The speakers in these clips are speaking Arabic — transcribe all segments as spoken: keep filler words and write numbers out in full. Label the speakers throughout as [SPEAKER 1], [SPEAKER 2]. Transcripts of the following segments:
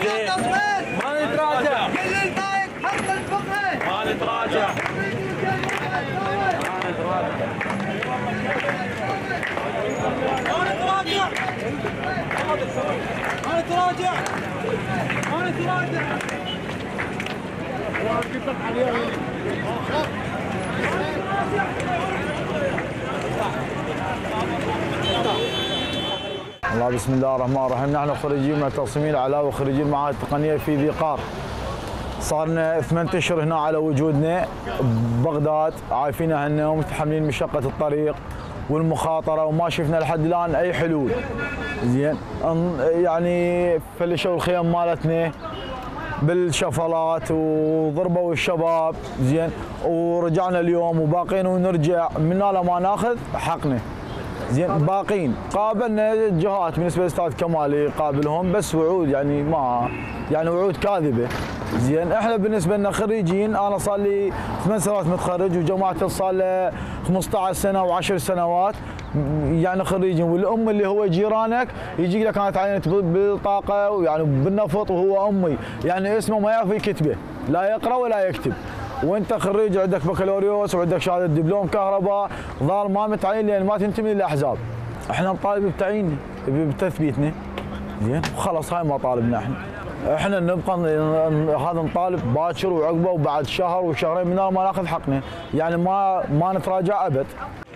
[SPEAKER 1] ما نتراجع. كل الفايق حق الفقه. ما نتراجع. ما نتراجع. ما نتراجع. ما نتراجع. ما نتراجع.
[SPEAKER 2] الله بسم الله الرحمن الرحيم. نحن خريجين من تصميم العلاوي وخريجين المعاهد التقنيه في ذي قار. صار لنا ثمان اشهر هنا على وجودنا ببغداد، عايفين اهلنا ومتحملين مشقه الطريق والمخاطره وما شفنا لحد الان اي حلول. زين يعني فلشوا الخيام مالتنا بالشفلات وضربوا الشباب. زين ورجعنا اليوم وباقين ونرجع من لما ناخذ حقنا. زين باقين قابلنا جهات بالنسبه للاستاذ كمالي قابلهم بس وعود يعني ما يعني وعود كاذبه. زين احنا بالنسبه لنا خريجين، انا صار لي ثمان سنوات متخرج وجماعتي صار له خمسطعش سنه وعشر سنوات يعني خريجين، والام اللي هو جيرانك يجي لك انا تعينت بالطاقه ويعني بالنفط وهو امي يعني اسمه ما يعرف يكتبه، لا يقرا ولا يكتب، وانت خريج عندك بكالوريوس وعندك شهاده دبلوم كهرباء ظل ما متعين لان ما تنتمي للاحزاب. احنا نطالب بتعييننا بتثبيتنا. زين وخلاص هاي مطالبنا احنا. احنا نبقى هذا نطالب باكر وعقبه وبعد شهر وشهرين من ما ناخذ حقنا، يعني ما ما نتراجع ابد.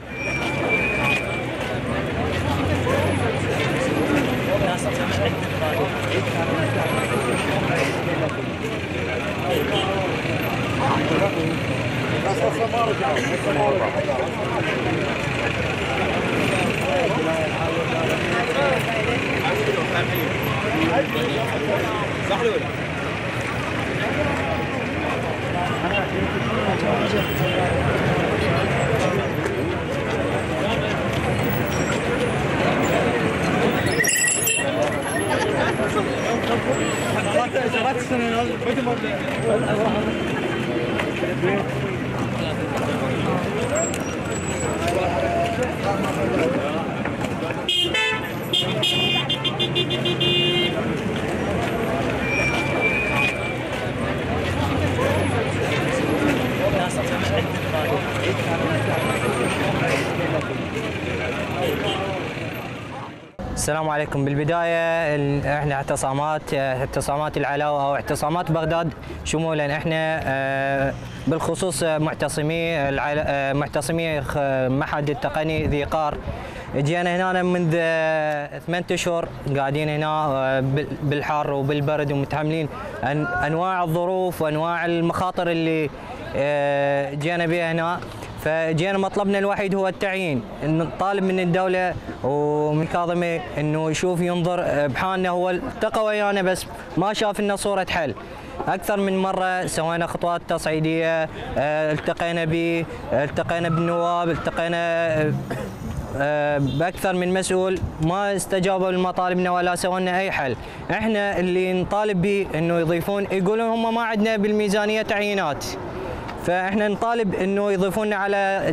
[SPEAKER 3] السلام عليكم. بالبدايه احنا اعتصامات اعتصامات العلاوي او اعتصامات بغداد شمولا، احنا بالخصوص معتصمي معتصمي معهد التقني ذي قار. جينا هنا منذ ثمانية اشهر قاعدين هنا بالحر وبالبرد ومتحملين انواع الظروف وانواع المخاطر اللي جينا بها هنا. فجينا مطلبنا الوحيد هو التعيين، نطالب من الدولة ومن كاظمي انه يشوف ينظر بحالنا. هو التقى ويانا بس ما شاف لنا صورة حل. اكثر من مرة سوينا خطوات تصعيدية، التقينا به، التقينا بالنواب، التقينا باكثر من مسؤول، ما استجابوا لمطالبنا ولا سووا لنا اي حل. احنا اللي نطالب به انه يضيفون، يقولون هم ما عندنا بالميزانية تعيينات، فاحنا نطالب انه يضيفون على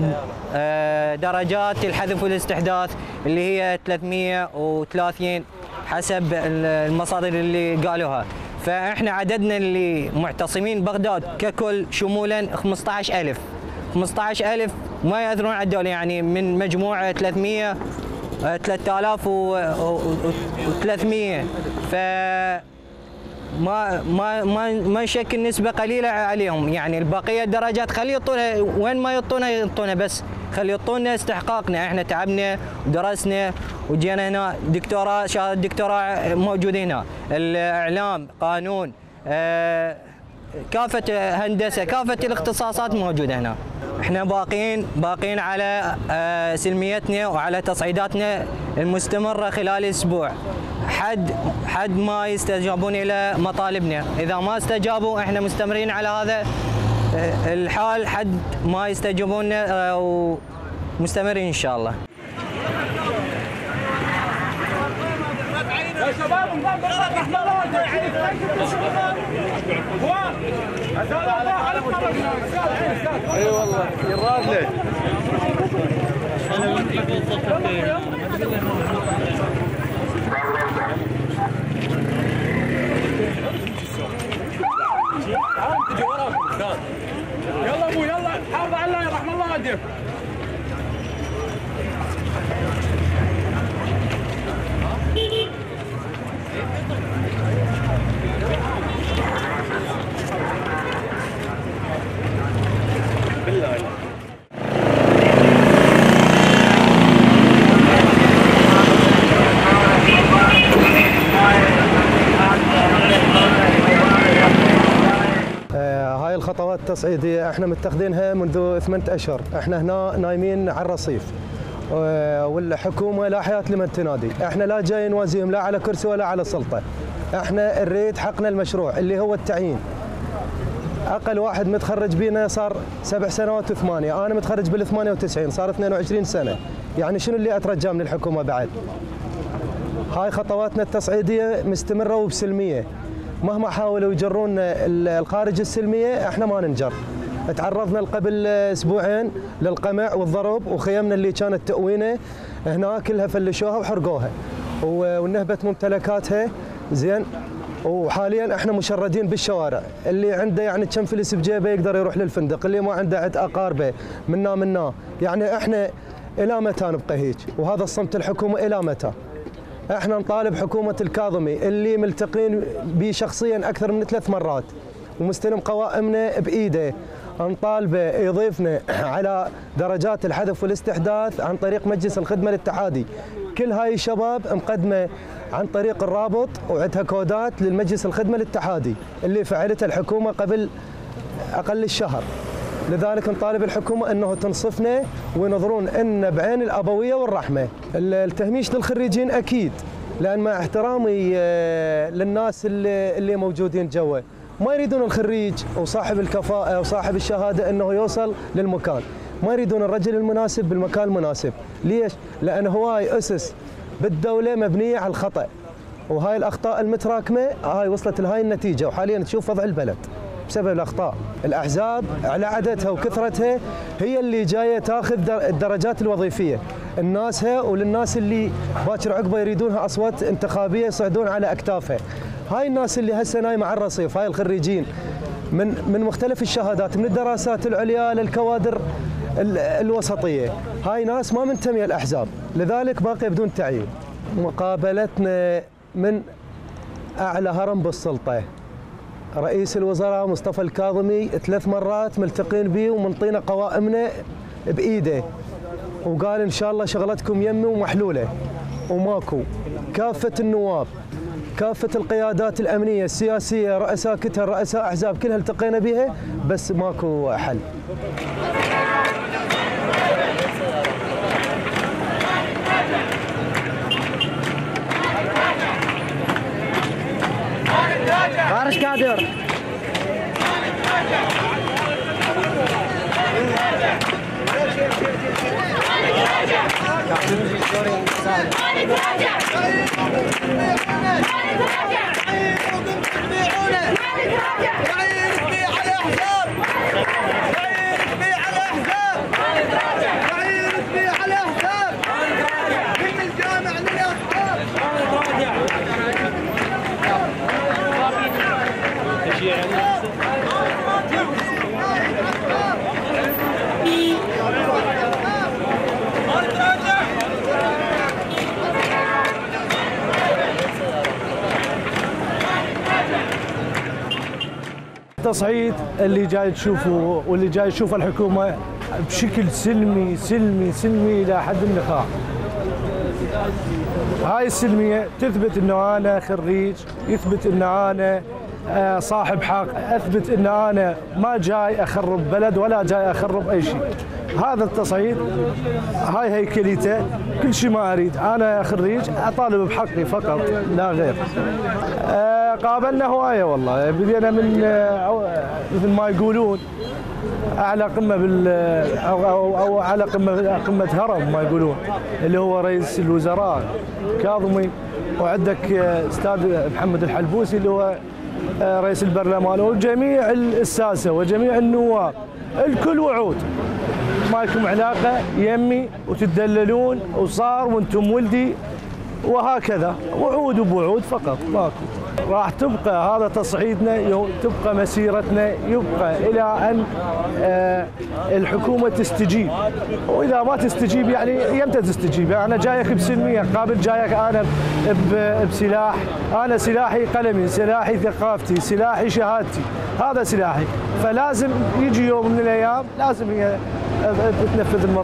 [SPEAKER 3] درجات الحذف والاستحداث اللي هي ثلاثمئة وثلاثين حسب المصادر اللي قالوها. فاحنا عددنا اللي معتصمين بغداد ككل شمولا خمسطعش ألف خمسطعش ألف ما يأثرون على الدولة، يعني من مجموعة ثلاثمئة ثلاثة آلاف وثلاثمئة، ف ما ما ما ما يشكل نسبة قليلة عليهم. يعني البقية الدرجات خلي يعطونا، وين ما يعطونا يعطونا، بس خلي يعطونا استحقاقنا. احنا تعبنا ودرسنا وجينا هنا، دكتوراه شهادة دكتوراه موجودة هنا، الاعلام، قانون، آه كافة هندسة، كافة الاختصاصات موجودة هنا. احنا باقين باقين على آه سلميتنا وعلى تصعيداتنا المستمرة خلال اسبوع، حد حد ما يستجابون الى مطالبنا. اذا ما استجابوا احنا مستمرين على هذا الحال حد ما يستجيبون ومستمرين ان شاء الله.
[SPEAKER 1] يا شباب اي والله يراد له
[SPEAKER 4] الخطوات التصعيديه احنا متخذينها منذ ثمانية اشهر، احنا هنا نايمين على الرصيف والحكومه لا حياه لمن تنادي، احنا لا جاي نوازيهم لا على كرسي ولا على سلطه، احنا نريد حقنا المشروع اللي هو التعيين. اقل واحد متخرج بينا صار سبع سنوات وثمانيه، انا متخرج بال ثمانية وتسعين صار اثنين وعشرين سنه، يعني شنو اللي اترجاه من الحكومه بعد؟ هاي خطواتنا التصعيديه مستمره وبسلميه، مهما حاولوا يجرونا الخارج السلميه احنا ما ننجر. تعرضنا قبل اسبوعين للقمع والضرب، وخيمنا اللي كانت تأوينا هنا كلها فلشوها وحرقوها ونهبت ممتلكاتها زين. وحاليا احنا مشردين بالشوارع، اللي عنده يعني كم فلس بجيبه يقدر يروح للفندق، اللي ما عنده عند اقاربه منا منا، يعني احنا الى متى نبقى هيك؟ وهذا الصمت الحكومه الى متى؟ احنا نطالب حكومه الكاظمي اللي ملتقين به شخصيا اكثر من ثلاث مرات ومستلم قوائمنا بايده، نطالبه يضيفنا على درجات الحذف والاستحداث عن طريق مجلس الخدمه الاتحادي. كل هاي الشباب مقدمه عن طريق الرابط وعندها كودات للمجلس الخدمه الاتحادي اللي فعلتها الحكومه قبل اقل الشهر. لذلك نطالب الحكومه انه تنصفنا وينظرون ان بعين الابويه والرحمه. التهميش للخريجين اكيد، لان مع احترامي للناس اللي اللي موجودين جوا ما يريدون الخريج وصاحب الكفاءه وصاحب الشهاده انه يوصل للمكان، ما يريدون الرجل المناسب بالمكان المناسب. ليش؟ لان هواي اسس بالدوله مبنيه على الخطا، وهاي الاخطاء المتراكمه هاي وصلت لهاي النتيجه، وحاليا تشوف وضع البلد بسبب الاخطاء. الاحزاب على عددها وكثرتها هي اللي جايه تاخذ الدرجات الوظيفيه، الناسها وللناس اللي باكر عقبه يريدونها اصوات انتخابيه يصعدون على اكتافها. هاي الناس اللي هسه نايمه على الرصيف، هاي الخريجين من من مختلف الشهادات، من الدراسات العليا للكوادر الوسطيه، هاي ناس ما منتميه الاحزاب، لذلك باقيه بدون تعيين. مقابلتنا من اعلى هرم بالسلطه رئيس الوزراء مصطفى الكاظمي ثلاث مرات ملتقين به ومنطينا قوائمنا بايده، وقال ان شاء الله شغلتكم يمي ومحلوله وماكو. كافه النواب، كافه القيادات الامنيه السياسيه، رؤساء كتل، رؤساء احزاب، كلها التقينا بها بس ماكو حل.
[SPEAKER 5] فارس قادر
[SPEAKER 6] التصعيد اللي جاي تشوفه واللي جاي تشوفه الحكومه بشكل سلمي سلمي سلمي الى حد النخاع. هاي السلميه تثبت انه انا خريج، يثبت ان انا صاحب حق، اثبت ان انا ما جاي اخرب بلد ولا جاي اخرب اي شيء. هذا التصعيد هاي هيكليته، كل شيء ما اريد، انا خريج اطالب بحقي فقط لا غير. أه قابلنا هوايه والله، بدينا من مثل ما يقولون اعلى قمه بال او او, أو اعلى قمه قمه هرم ما يقولون، اللي هو رئيس الوزراء كاظمي، وعندك استاذ محمد الحلبوسي اللي هو رئيس البرلمان، وجميع الساسه وجميع النواب، الكل وعود، ما لكم علاقه يمي وتدللون وصار وانتم ولدي وهكذا، وعود وبوعود فقط ماكو. راح تبقى هذا تصعيدنا، تبقى مسيرتنا، يبقى الى ان الحكومه تستجيب، واذا ما تستجيب يعني يمتى تستجيب؟ انا جايك بسلميه، قابل جايك انا بسلاح، انا سلاحي قلمي، سلاحي ثقافتي، سلاحي شهادتي، هذا سلاحي، فلازم يجي يوم من الايام لازم هي تنفذ المطالب.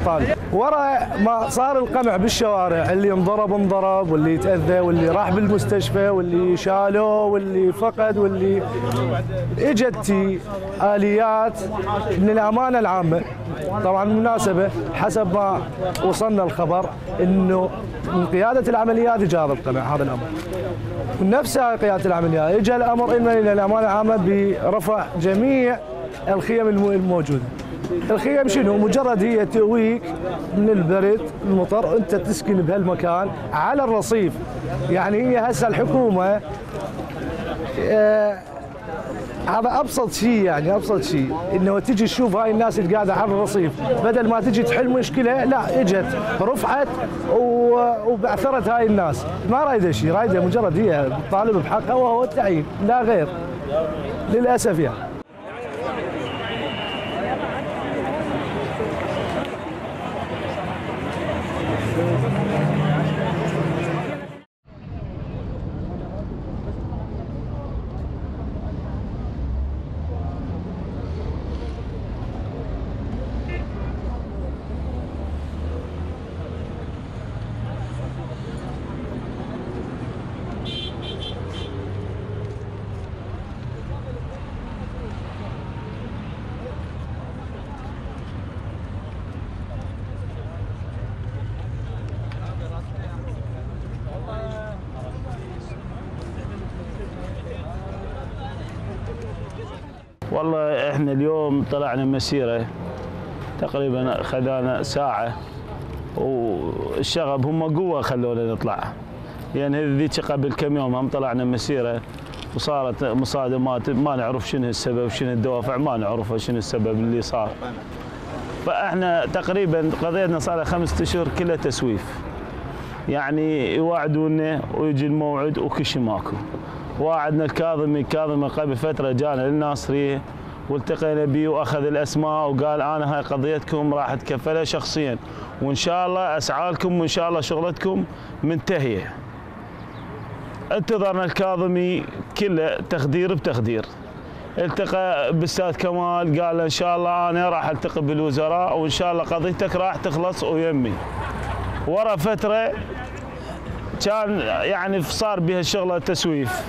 [SPEAKER 6] ورا ما صار القمع بالشوارع، اللي انضرب انضرب، واللي تاذى، واللي راح بالمستشفى، واللي شالوه، واللي فقد، واللي اجت اليات من الامانه العامه. طبعا بالمناسبه حسب ما وصلنا الخبر انه من قياده العمليات اجى هذا القمع، هذا الامر. من نفس قياده العمليات اجى الامر ان الى الامانه العامه برفع جميع الخيم الموجوده. الخيم شنو؟ مجرد هي تؤويك من البرد المطر، انت تسكن بهالمكان على الرصيف. يعني هي هسه الحكومه آه هذا ابسط شيء، يعني ابسط شيء انه تجي تشوف هاي الناس اللي قاعده على الرصيف، بدل ما تجي تحل مشكله لا اجت رفعت وبعثرت هاي الناس. ما رايده شيء، رايده مجرد هي تطالب بحقها وهو التعيين لا غير، للاسف يعني.
[SPEAKER 7] والله احنا اليوم طلعنا مسيره تقريبا خذانا ساعه، والشغب هم قوه خلونا نطلع، لان يعني ذيك قبل كم يوم هم طلعنا مسيره وصارت مصادمات ما نعرف شنو السبب، شنو الدوافع ما نعرفها، شنو السبب اللي صار. فاحنا تقريبا قضيتنا صار خمسة اشهر كلها تسويف، يعني يوعدونا ويجي الموعد وكل شيء ماكو. واعدنا الكاظمي، كاظمي قبل فتره جانا للناصريه والتقينا به واخذ الاسماء وقال انا هاي قضيتكم راح اتكفلها شخصيا، وان شاء الله اسعى لكم وان شاء الله شغلتكم منتهيه. انتظرنا الكاظمي كله تخدير بتخدير. التقى بالاستاذ كمال قال ان شاء الله انا راح التقي بالوزراء وان شاء الله قضيتك راح تخلص ويمي. ورا فتره كان يعني صار بها الشغله تسويف.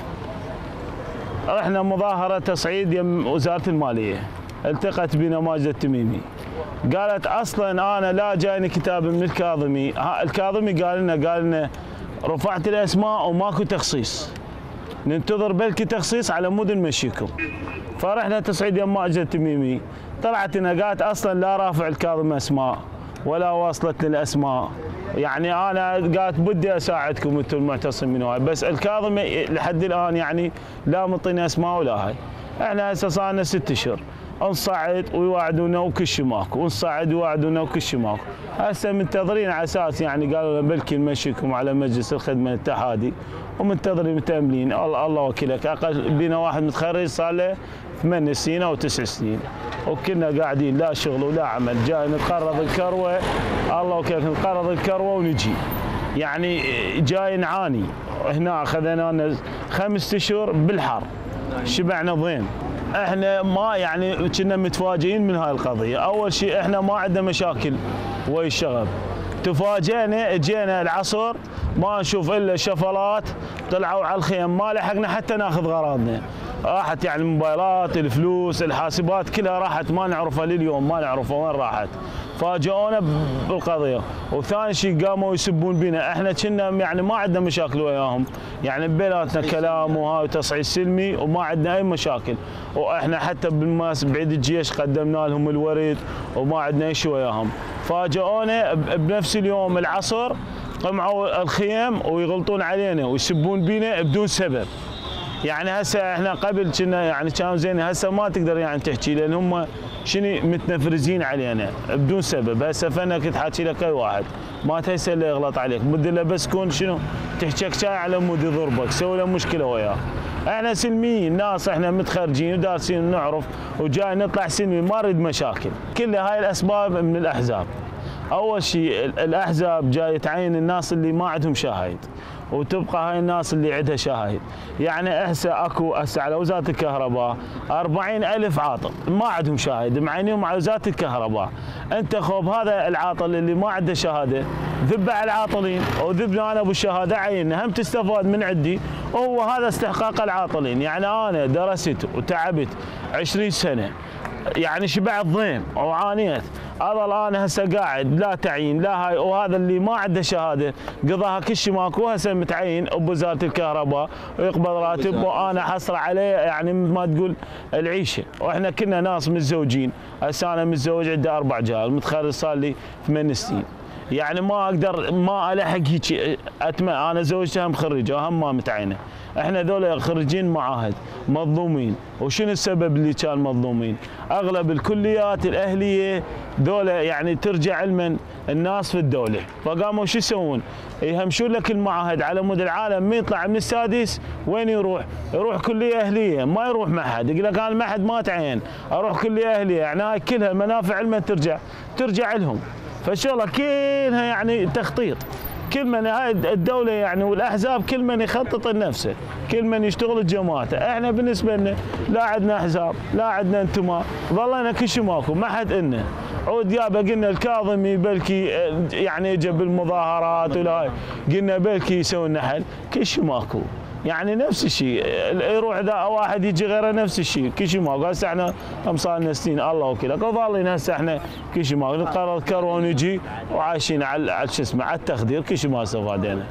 [SPEAKER 7] رحنا مظاهره تصعيد يم وزاره الماليه، التقت بنا ماجده التميمي، قالت اصلا انا لا جايني كتاب من الكاظمي، الكاظمي قال لنا قال لنا رفعت الاسماء وماكو تخصيص، ننتظر بلكي تخصيص على مود نمشيكم. فرحنا تصعيد يم ماجده التميمي، طلعت لنا قالت اصلا لا رافع الكاظمي اسماء ولا واصلت للاسماء، يعني انا قالت بدي اساعدكم انتم المعتصمين هاي، بس الكاظمي لحد الان يعني لا مطينا اسماء ولا هاي. احنا هسه صار لنا ست اشهر نصعد ويوعدونا وكل شيء ماكو، ونصعد ويوعدونا وكل شيء ماكو. هسه منتظرين على اساس يعني قالوا لنا بلكي نمشيكم على مجلس الخدمه الاتحادي، ومنتظرين متاملين. الله الله وكيلك، اقل بينا واحد متخرج صار له ثمان سنين او تسع سنين وكنا قاعدين لا شغل ولا عمل، جاي نتقرض الكروه الله وكيلك نتقرض الكروه ونجي، يعني جاي نعاني. هنا اخذنا لنا خمس اشهر بالحر شبعنا ضيم. احنا ما يعني كنا متفاجئين من هاي القضيه. اول شيء احنا ما عندنا مشاكل ويا الشغب، تفاجئنا اجينا العصر ما نشوف الا شفلات طلعوا على الخيم، ما لحقنا حتى ناخذ غراضنا، راحت يعني الموبايلات، الفلوس، الحاسبات كلها راحت ما نعرفها لليوم، ما نعرفها وين راحت. فاجئونا بالقضيه. وثاني شيء قاموا يسبون بنا، احنا كنا يعني ما عندنا مشاكل وياهم، يعني بيناتنا كلام وهاي تصعيد سلمي وما عندنا اي مشاكل، واحنا حتى بالماس بعيد الجيش قدمنا لهم الورد وما عندنا اي شيء وياهم. فاجئونا بنفس اليوم العصر قمعوا الخيم ويغلطون علينا ويسبون بينا بدون سبب. يعني هسه احنا قبل كنا يعني كانوا زين، هسه ما تقدر يعني تحكي لان هم شنو متنفرزين علينا بدون سبب. هسه فنك تحكي لك اي واحد ما تهسه اللي يغلط عليك، بدي له بس كون شنو تحكيك شاي على مود يضربك، سوي له مشكله وياه. احنا سلميين ناس، احنا متخرجين ودارسين نعرف وجاي نطلع سلمي، ما نريد مشاكل. كل هاي الاسباب من الاحزاب. اول شيء الاحزاب جاي تعين الناس اللي ما عندهم شهايد وتبقى هاي الناس اللي عندها شهايد. يعني هسه اكو هسه على وزاره الكهرباء أربعين ألف عاطل ما عندهم شهايد معينين على وزاره الكهرباء. انت خوب هذا العاطل اللي ما عنده شهاده ذب على العاطلين وذبنا انا ابو الشهاده عيننا هم تستفاد من عندي، وهو هذا استحقاق العاطلين. يعني انا درست وتعبت عشرين سنه، يعني شبعت ضيم وعانيت، اظل انا هسه قاعد لا تعيين لا هاي، وهذا اللي ما عنده شهاده قضاها كل شيء ماكو، هسه متعين بوزاره الكهرباء ويقبض راتب وانا حصل عليه يعني ما تقول العيشه. واحنا كنا ناس متزوجين، هسه انا متزوج عندي اربع جال، متخرج صار لي ثمان سنين، يعني ما اقدر ما الحق هيك اتمنى. انا زوجتي هم خريجه وهم ما متعينه، احنا ذولا خريجين معاهد مظلومين. وشنو السبب اللي كان مظلومين؟ اغلب الكليات الاهليه ذولا يعني ترجع لمن الناس في الدوله، فقاموا شو يسوون؟ يهمشون لك المعاهد على مود العالم، من يطلع من السادس وين يروح؟ يروح كليه اهليه، ما يروح معهد، يقول لك انا المعهد ما تعين، اروح كليه اهليه، يعني هاي كلها منافع لمن ترجع؟ ترجع لهم. فالشغله كلها يعني تخطيط، كل من هاي الدوله يعني والاحزاب كل من يخطط لنفسه، كل من يشتغل جماعته. احنا بالنسبه لنا لا عندنا احزاب، لا عندنا انتماء، ظلينا كل شيء ماكو، ما حد إلنا. عود يابا قلنا الكاظمي بلكي يعني اجى بالمظاهرات ولا هاي، قلنا بلكي يسوي لنا حل، كل شيء ماكو. يعني نفس الشيء، يروح ذا واحد يجي غيره نفس الشيء، كل شيء ماكو. هسه احنا هم صار لنا سنين الله وكيلك وظالين هسه احنا كل شيء ماكو، قرر كرون يجي وعايشين على على شو اسمه على التخدير، كل شيء ما استفادينا.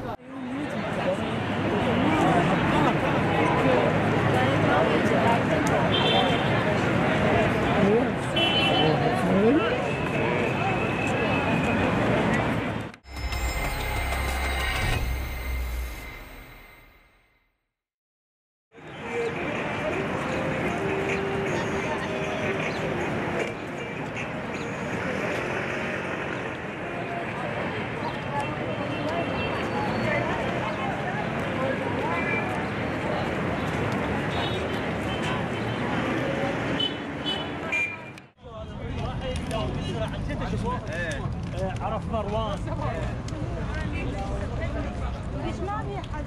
[SPEAKER 8] عرف مروان
[SPEAKER 9] ليش ما في حد؟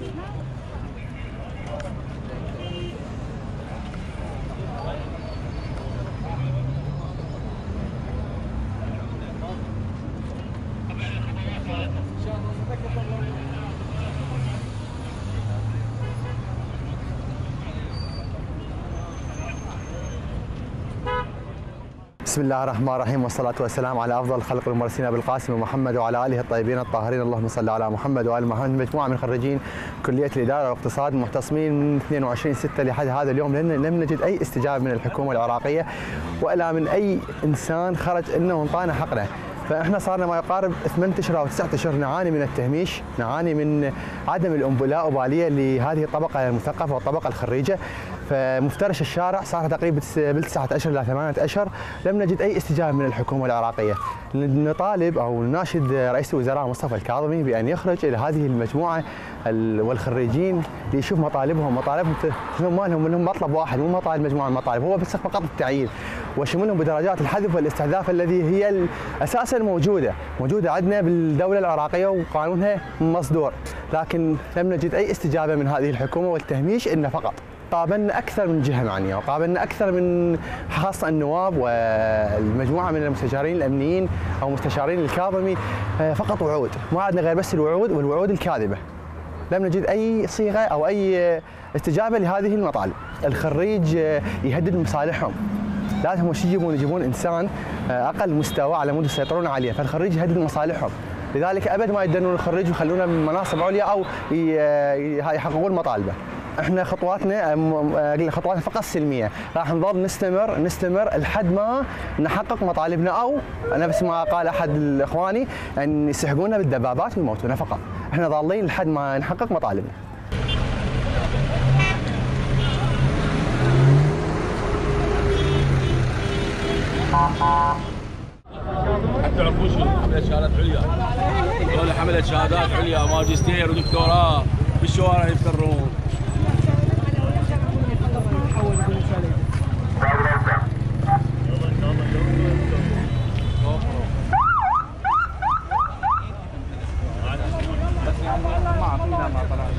[SPEAKER 10] بسم الله الرحمن الرحيم، والصلاة والسلام على أفضل الخلق المرسلين بالقاسم محمد وعلى آله الطيبين الطاهرين، اللهم صل على محمد وآل محمد. مجموعة من خريجين كلية الإدارة والاقتصاد محتصمين من اثنين وعشرين ستة لحد هذا اليوم، لأن لم نجد أي استجابة من الحكومة العراقية ولا من أي إنسان خرج إنه انطانا حقنا. فاحنا صارنا ما يقارب ثمانية اشهر او تسعة اشهر نعاني من التهميش، نعاني من عدم الانبلاء وباليه لهذه الطبقه المثقفه والطبقه الخريجه. فمفترش الشارع صار تقريبا بالتسعة اشهر الى ثمانية اشهر لم نجد اي استجابه من الحكومه العراقيه. نطالب او نناشد رئيس الوزراء مصطفى الكاظمي بان يخرج الى هذه المجموعه والخريجين ليشوف مطالبهم، مطالبهم ما لهم منهم مطلب واحد، مو مطالب مجموعه المطالب، هو بس فقط التعيين وشمولهم بدرجات الحذف والاستحذاف الذي هي اساسا موجوده، موجوده عندنا بالدوله العراقيه وقانونها مصدور، لكن لم نجد اي استجابه من هذه الحكومه والتهميش انه فقط. قابلنا اكثر من جهه معنيه وقابلنا اكثر من خاصه النواب والمجموعه من المستشارين الامنيين او مستشارين الكاظمي، فقط وعود، ما عندنا غير بس الوعود والوعود الكاذبه. لم نجد اي صيغه او اي استجابه لهذه المطالب. الخريج يهدد مصالحهم، لازم وش يجيبون يجيبون انسان اقل مستوى على مود يسيطرون عليه، فالخريج يهدد مصالحهم، لذلك ابد ما يدنون الخريج ويخلونه من مناصب عليا او يحققون مطالبه. احنا خطواتنا خطواتنا فقط سلميه، راح نظل نستمر نستمر لحد ما نحقق مطالبنا، او نفس ما قال احد الاخواني ان يسحقونا بالدبابات ويموتونا فقط. احنا ظالين لحد ما نحقق مطالبنا.
[SPEAKER 11] حتى تعرفون شنو حملت شهادات عليا، هذول حملت شهادات عليا ماجستير ودكتوراه بالشوارع يفترون. ما فينا ما طلع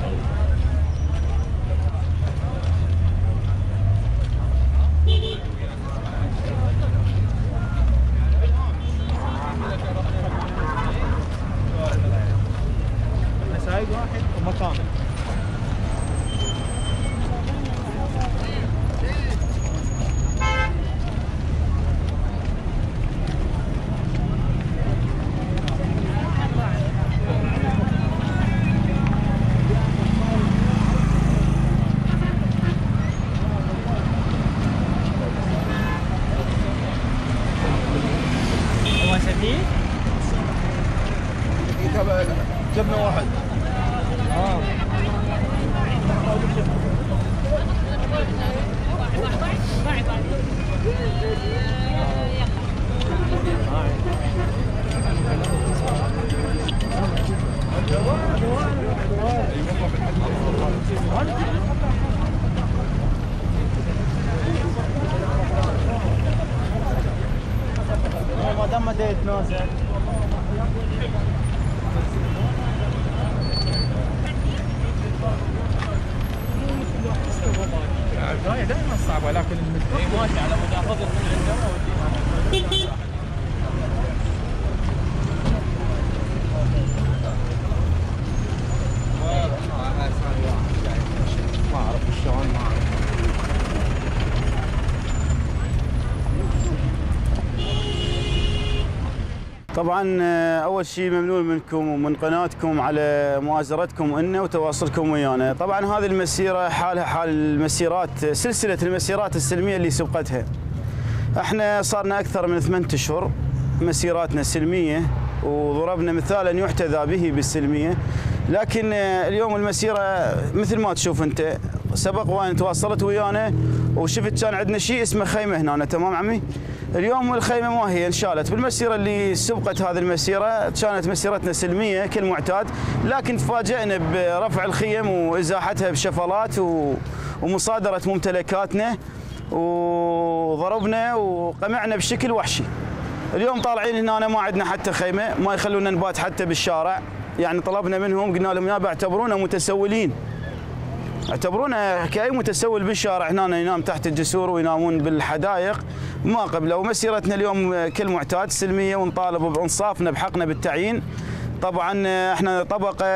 [SPEAKER 5] دا يتنازل.
[SPEAKER 8] البداية دائما صعبة لكن المتبقي ماشي على مدى فضل من عنده. ما أعرف شلون ما أعرف.
[SPEAKER 12] طبعا اول شيء ممنون منكم ومن قناتكم على مؤازرتكم لنا وتواصلكم ويانا. طبعا هذه المسيره حالها حال المسيرات، سلسله المسيرات السلميه اللي سبقتها. احنا صارنا اكثر من ثمانية اشهر مسيراتنا سلميه وضربنا مثالا يحتذى به بالسلميه، لكن اليوم المسيره مثل ما تشوف انت سبق وان تواصلت ويانا وشفت كان عندنا شيء اسمه خيمه هنا، تمام عمي؟ اليوم الخيمه ما هي انشالت. بالمسيره اللي سبقت هذه المسيره كانت مسيرتنا سلميه كالمعتاد، لكن تفاجئنا برفع الخيم وازاحتها بشفلات ومصادره ممتلكاتنا وضربنا وقمعنا بشكل وحشي. اليوم طالعين هنا ما عندنا حتى خيمه، ما يخلونا نبات حتى بالشارع، يعني طلبنا منهم قلنا لهم يابا اعتبرونا متسولين، اعتبرونا كأي متسول بالشارع هنا ينام تحت الجسور وينامون بالحدائق ما قبله. ومسيرتنا اليوم كالمعتاد سلميه ونطالب بانصافنا بحقنا بالتعيين. طبعا احنا طبقه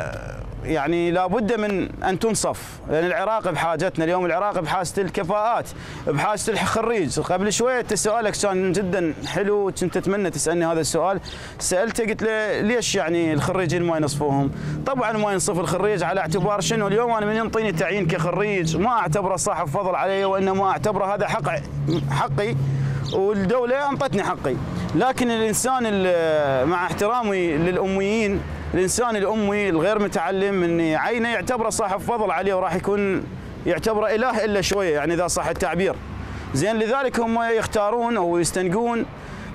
[SPEAKER 12] يعني لابد من ان تنصف، لان العراق بحاجتنا اليوم، العراق بحاجه الكفاءات، بحاجه الخريج. قبل شويه سؤالك كان جدا حلو، كنت اتمنى تسالني هذا السؤال، سالته قلت له ليش يعني الخريجين ما ينصفوهم؟ طبعا ما ينصف الخريج على اعتبار شنو؟ اليوم انا من ينطيني تعيين كخريج ما اعتبره صاحب فضل علي، وانما اعتبره هذا حق حقي والدوله انطتني حقي. لكن الانسان مع احترامي للاميين، الانسان الامي الغير متعلم من عينه يعتبره صاحب فضل عليه وراح يكون يعتبره اله الا شويه، يعني اذا صح التعبير. زين لذلك هم يختارون او يستنقون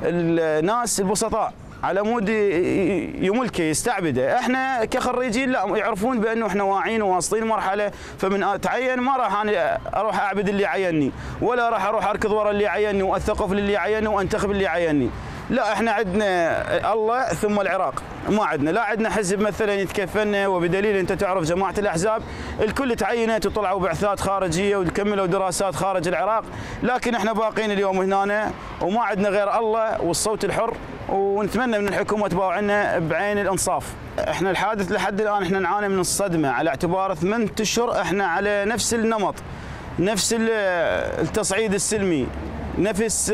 [SPEAKER 12] الناس البسطاء على مود يملكه يستعبده. احنا كخريجين لا، يعرفون بانه احنا واعيين وواصلين مرحله، فمن اتعين ما راح انا اروح اعبد اللي عيني، ولا راح اروح اركض ورا اللي عيني واثقف للي عيني وانتخب اللي عيني. لا، احنا عندنا الله ثم العراق، ما عندنا لا عندنا حزب مثلا يتكفلنا، وبدليل انت تعرف جماعه الاحزاب الكل تعينت وطلعوا بعثات خارجيه وكملوا دراسات خارج العراق، لكن احنا باقين اليوم هنا وما عندنا غير الله والصوت الحر، ونتمنى من الحكومه تباوع عنا بعين الانصاف. احنا الحادث لحد الان احنا نعاني من الصدمه على اعتبار ثمانية اشهر احنا على نفس النمط، نفس التصعيد السلمي، نفس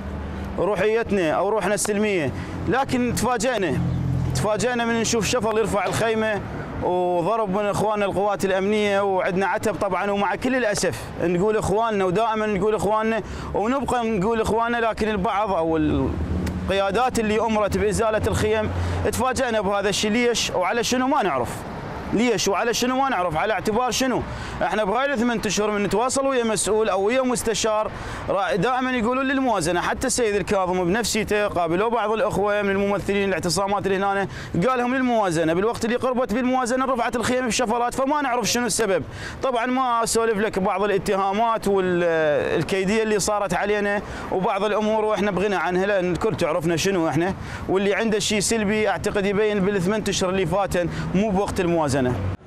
[SPEAKER 12] روحيتنا او روحنا السلميه، لكن تفاجئنا تفاجئنا من نشوف شفل يرفع الخيمه وضرب من اخواننا القوات الامنيه، وعندنا عتب طبعا. ومع كل الاسف نقول اخواننا ودائما نقول اخواننا ونبقى نقول اخواننا، لكن البعض او القيادات اللي امرت بازاله الخيم تفاجئنا بهذا الشيء. ليش وعلى شنو ما نعرف، ليش وعلى شنو ما نعرف، على اعتبار شنو؟ احنا بهاي الثمان اشهر من نتواصل ويا مسؤول او ويا مستشار دائما يقولون للموازنه، حتى السيد الكاظم بنفسيته قابلوا بعض الاخوه من الممثلين الاعتصامات اللي هنا قال لهم للموازنه، بالوقت اللي قربت بالموازنه رفعت الخيم بشفرات، فما نعرف شنو السبب. طبعا ما اسولف لك بعض الاتهامات والكيديه اللي صارت علينا وبعض الامور واحنا بغنى عنها، لان الكل تعرفنا شنو احنا، واللي عنده شيء سلبي اعتقد يبين بالثمان اشهر اللي فاتن مو بوقت الموازنه.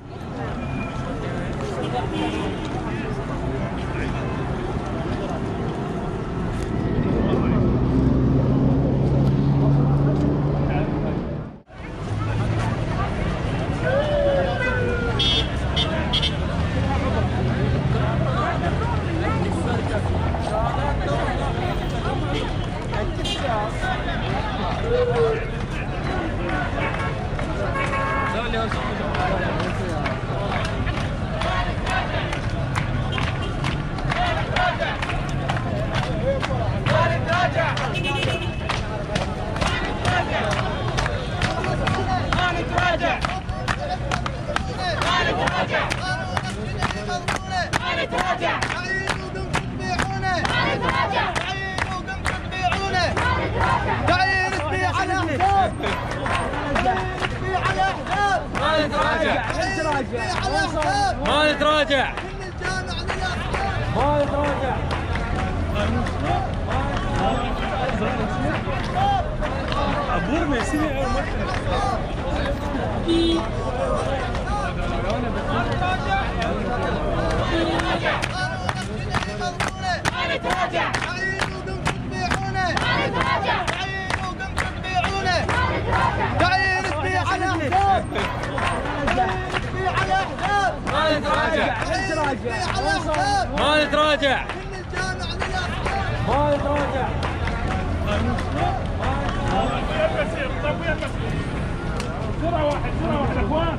[SPEAKER 1] ما نتراجع ما نتراجع ما نتراجع ما نتراجع
[SPEAKER 7] سرعة واحد سرعة واحد اخوان.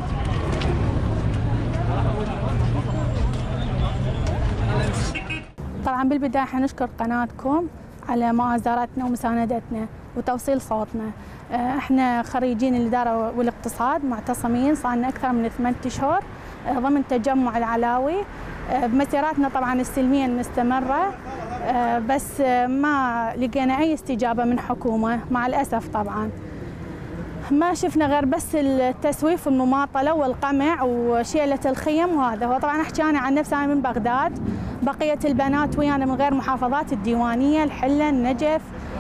[SPEAKER 13] طبعا بالبداية حنشكر قناتكم على مؤازرتنا ومساندتنا وتوصيل صوتنا. احنا خريجين الإدارة والاقتصاد معتصمين صار لنا أكثر من ثمانية أشهر ضمن تجمع العلاوي بمسيراتنا طبعا السلمية المستمرة، بس ما لقينا أي استجابة من حكومة مع الأسف. طبعا ما شفنا غير بس التسويف والمماطلة والقمع وشيلة الخيم، وهذا هو. طبعا أحكي أنا عن نفسي، أنا من بغداد، بقية البنات ويانا من غير محافظات الديوانية، الحلة، النجف،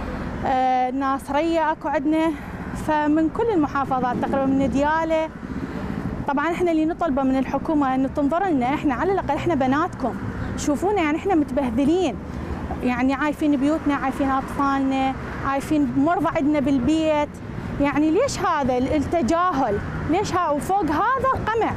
[SPEAKER 13] الناصرية أكو عندنا، فمن كل المحافظات تقريبا، من ديالة. طبعا احنا اللي نطلبه من الحكومة انه تنظر لنا احنا، على الاقل احنا بناتكم، شوفونا يعني احنا متبهذلين، يعني عايفين بيوتنا، عايفين اطفالنا، عايفين مرضى عندنا بالبيت، يعني ليش هذا التجاهل؟ ليش ها وفوق هذا القمع؟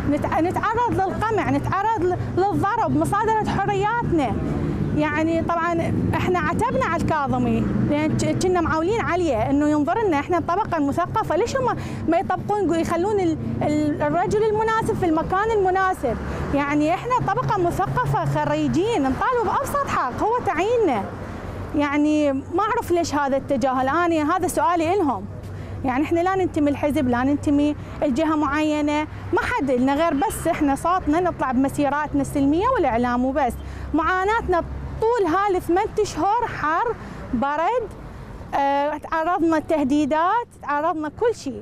[SPEAKER 13] نتعرض للقمع، نتعرض للضرب، مصادرة حرياتنا. يعني طبعا احنا عتبنا على الكاظمي لان كنا معولين عليه انه ينظر لنا احنا الطبقه المثقفه، ليش هم ما يطبقون يخلون الرجل المناسب في المكان المناسب؟ يعني احنا طبقه مثقفه خريجين نطالب بابسط حق هو تعييننا. يعني ما اعرف ليش هذا التجاهل، انا هذا سؤالي لهم. يعني احنا لا ننتمي الحزب، لا ننتمي الجهه معينه، ما حد لنا غير بس احنا صوتنا نطلع بمسيراتنا السلميه والاعلام وبس. معاناتنا طول هالي ثمانية اشهر حر برد، اه تعرضنا لتهديدات، تعرضنا كل شيء.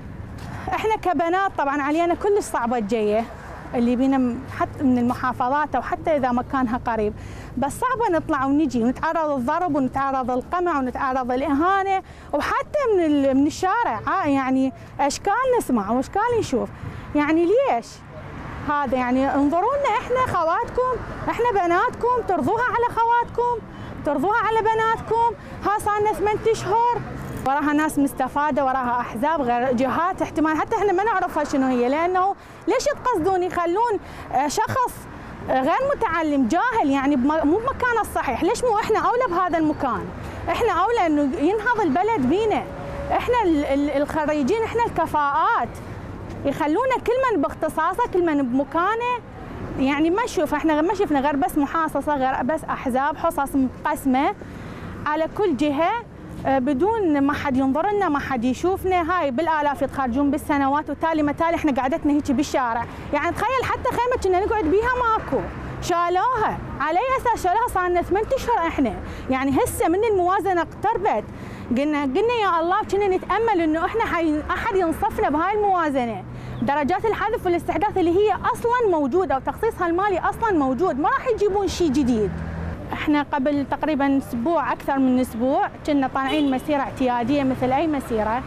[SPEAKER 13] احنا كبنات طبعا علينا كل الصعبه الجايه اللي بينا حتى من المحافظات او حتى اذا مكانها قريب، بس صعبه نطلع ونجي ونتعرض للضرب ونتعرض للقمع ونتعرض للاهانه، وحتى من من الشارع يعني اشكال نسمع واشكال نشوف. يعني ليش؟ هذا يعني انظروا لنا احنا خواتكم، احنا بناتكم، ترضوها على خواتكم، ترضوها على بناتكم. ها صار لنا ثمانية اشهر وراها ناس مستفاده، وراها احزاب غير جهات احتمال حتى احنا ما نعرفها شنو هي، لانه ليش تقصدون يخلون شخص غير متعلم جاهل يعني مو بمكانه الصحيح؟ ليش مو احنا اولى بهذا المكان؟ احنا اولى انه ينهض البلد بينا، احنا الخريجين، احنا الكفاءات، يخلونا كل من باختصاصه، كل من بمكانه. يعني ما نشوف احنا ما شفنا غير بس محاصصه، غير بس احزاب، حصص مقسمه على كل جهه بدون ما حد ينظر لنا، ما حد يشوفنا. هاي بالالاف يتخرجون بالسنوات، وتالي ما تالي احنا قعدتنا هيك بالشارع. يعني تخيل حتى خيمه كنا نقعد بيها ماكو، شالوها. على اي اساس شالوها؟ صار لنا ثمانية اشهر احنا. يعني هسه من الموازنه اقتربت، قلنا قلنا يا الله كنا نتامل انه احنا احد ينصفنا بهاي الموازنه. درجات الحذف والاستحداث اللي هي اصلا موجوده وتخصيصها المالي اصلا موجود، ما راح يجيبون شيء جديد. احنا قبل تقريبا اسبوع، اكثر من اسبوع، كنا طالعين مسيره اعتياديه مثل اي مسيره.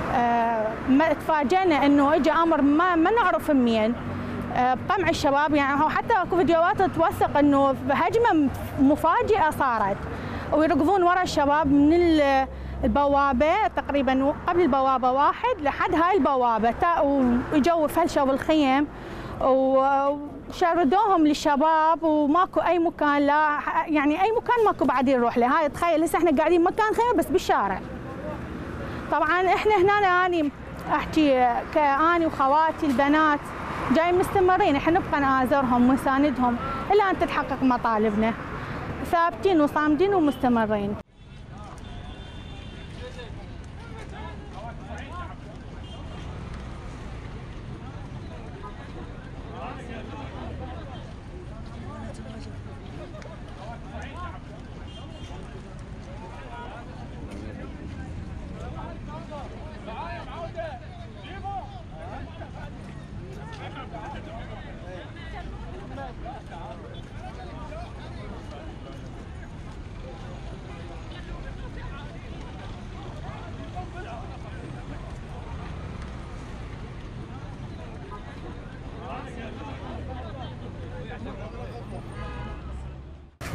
[SPEAKER 13] اه ما تفاجئنا انه اجى امر ما ما نعرف منين، اه بقمع الشباب. يعني هو حتى اكو فيديوهات توثق انه هجمه مفاجئه صارت، ويركضون ورا الشباب من البوابه، تقريبا قبل البوابه واحد لحد هاي البوابه، واجوا فلشوا بالخيم وشردوهم للشباب، وماكو اي مكان، لا يعني اي مكان ماكو بعد يروح له. هاي تخيل هسه احنا قاعدين مكان خيمه بس بالشارع. طبعا احنا هنا اني احكي كاني وخواتي البنات جايين مستمرين، احنا نبقى نآزرهم ونساندهم الى ان تتحقق مطالبنا، ثابتين وصامدين ومستمرين.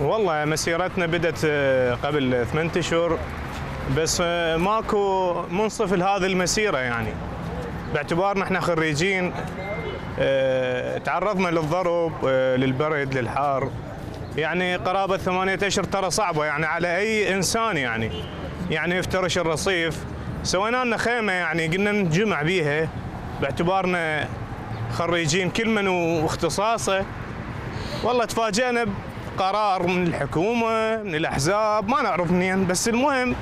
[SPEAKER 14] والله مسيرتنا بدت قبل ثمانية اشهر، بس ماكو منصف لهذه المسيره يعني، باعتبارنا احنا خريجين تعرضنا للضرب للبرد للحار، يعني قرابه ثمانية اشهر ترى صعبه يعني على اي انسان يعني يعني يفترش الرصيف. سوينا لنا خيمه يعني قلنا نجمع بيها باعتبارنا خريجين كل من واختصاصه. والله تفاجئنا بقرار من الحكومه من الاحزاب ما نعرف منين، بس المهم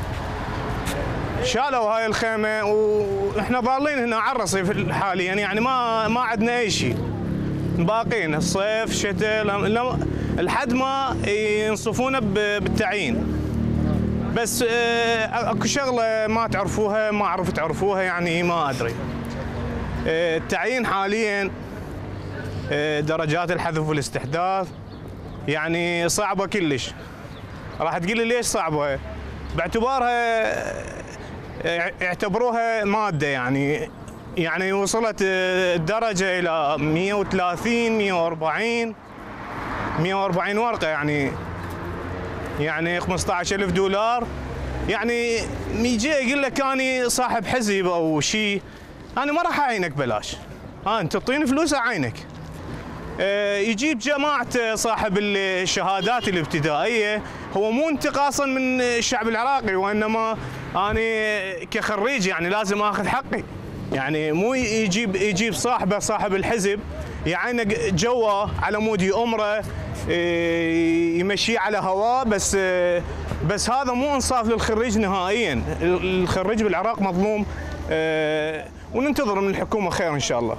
[SPEAKER 14] شالوا هاي الخيمه واحنا ضالين هنا على الرصيف حاليا يعني ما ما عندنا اي شيء، باقين الصيف شتاء لحد ما ينصفونا بالتعيين. بس اكو شغله ما تعرفوها ما اعرف تعرفوها يعني ما ادري. التعيين حاليا درجات الحذف والاستحداث يعني صعبه كلش. راح تقول لي ليش صعبه؟ باعتبارها يعتبروها ماده يعني يعني وصلت الدرجه الى مئة وثلاثين مئة وأربعين مئة وأربعين ورقه يعني يعني خمسة عشر ألف دولار. يعني يجي يقول لك اني صاحب حزب او شيء، انا ما راح اعينك بلاش، ها انت تعطيني فلوس اعينك. أه يجيب جماعه صاحب الشهادات الابتدائيه، هو مو انتقاصا من الشعب العراقي، وانما انا كخريج يعني لازم اخذ حقي، يعني مو يجيب يجيب صاحبه صاحب الحزب يعينه جوا على مود يأمره يمشيه على هواه، بس بس هذا مو انصاف للخريج نهائيا. الخريج بالعراق مظلوم، وننتظر من الحكومه خير ان شاء الله.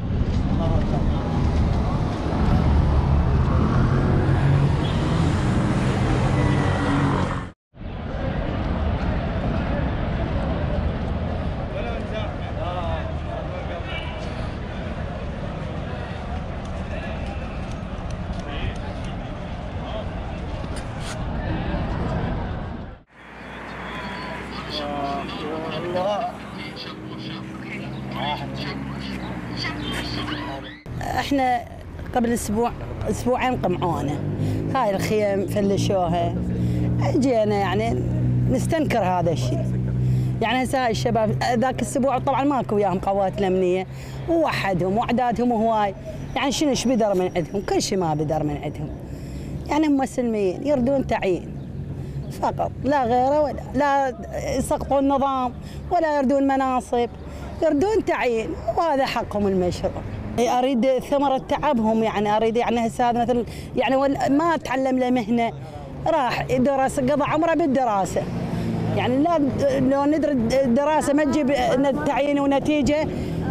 [SPEAKER 15] احنا قبل اسبوع اسبوعين قمعونا هاي الخيم فلشوها، جينا يعني نستنكر هذا الشيء. يعني هسه هاي الشباب ذاك الاسبوع طبعا ماكو وياهم قوات الامنيه ووحدهم واعدادهم هواي، يعني شنو ايش بدر من عندهم؟ كل شيء ما بدر من عندهم. يعني هم سلميين يردون تعيين فقط لا غيره، ولا لا يسقطون النظام ولا يردون مناصب، يردون تعيين وهذا حقهم المشروع. اريد ثمره تعبهم، يعني اريد يعني هسه هذا مثل يعني ما تعلم له مهنه، راح دراسه قضى عمره بالدراسه، يعني لا لو ندري الدراسه ما تجيب تعيين ونتيجه